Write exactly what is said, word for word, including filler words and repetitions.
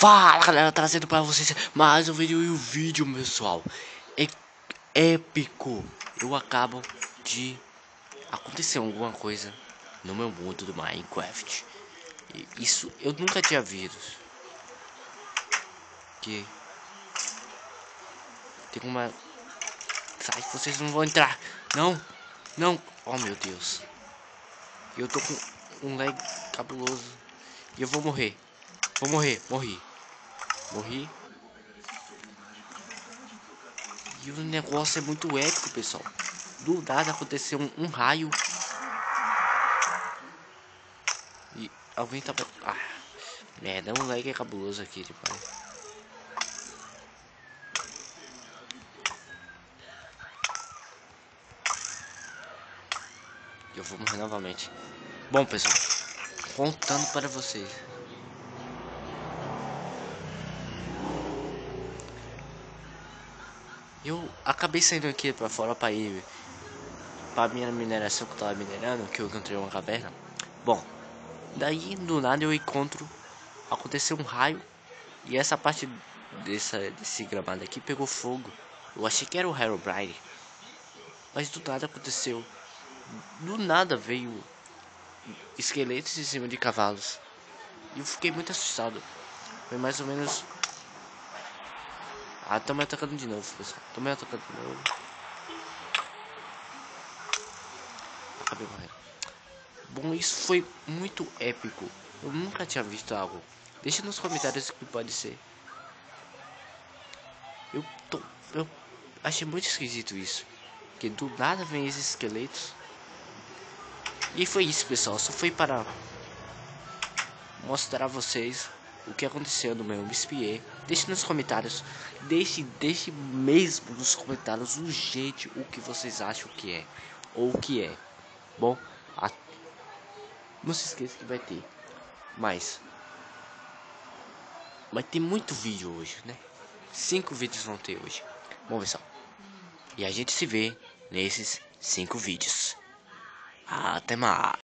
Fala galera, trazendo para vocês mais um vídeo e o vídeo, pessoal, é épico. Eu acabo de acontecer alguma coisa no meu mundo do Minecraft. E isso eu nunca tinha visto. Que tem uma... Sai, vocês não vão entrar. Não, não. Oh meu Deus. Eu tô com um lag cabuloso. E eu vou morrer. Vou morrer, morri. Morri. E o negócio é muito épico, pessoal. Do nada aconteceu um, um raio. E alguém tava... Ah, merda, um lag é cabuloso aqui, tipo. Eu vou morrer novamente. Bom, pessoal, contando para vocês. Eu acabei saindo aqui para fora para ir para minha mineração que eu tava minerando, que eu encontrei uma caverna. Bom, daí do nada eu encontro, aconteceu um raio e essa parte dessa, desse gramado aqui pegou fogo. Eu achei que era o Herobrine, mas do nada aconteceu. Do nada veio esqueletos em cima de cavalos. E eu fiquei muito assustado. Foi mais ou menos... Ah, tô me atacando de novo, pessoal. Tô me atacando de novo. Acabei morrendo. Bom, isso foi muito épico. Eu nunca tinha visto algo. Deixa nos comentários o que pode ser. Eu tô... Eu achei muito esquisito isso. Porque do nada vem esses esqueletos. E foi isso, pessoal. Só foi para mostrar a vocês o que aconteceu no meu M S P E. Deixe nos comentários. Deixe, deixe mesmo nos comentários urgente o que vocês acham que é. Ou o que é. Bom, a... não se esqueça que vai ter mais. Vai ter muito vídeo hoje, né? Cinco vídeos vão ter hoje. Bom, pessoal. E a gente se vê nesses cinco vídeos. Até mais.